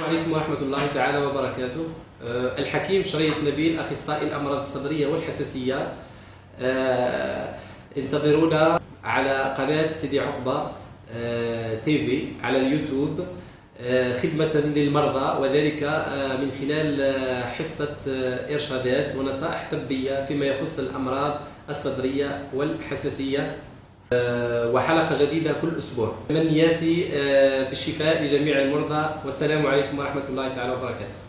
عليكم ورحمة الله تعالى وبركاته. الحكيم شريط نبيل، أخصائي الأمراض الصدرية والحساسية. انتظرونا على قناة سيدي عقبة تي في على اليوتيوب خدمة للمرضى، وذلك من خلال حصة إرشادات ونصائح طبية فيما يخص الأمراض الصدرية والحساسية، وحلقة جديدة كل أسبوع. تمنياتي بالشفاء لجميع المرضى، والسلام عليكم ورحمة الله تعالى وبركاته.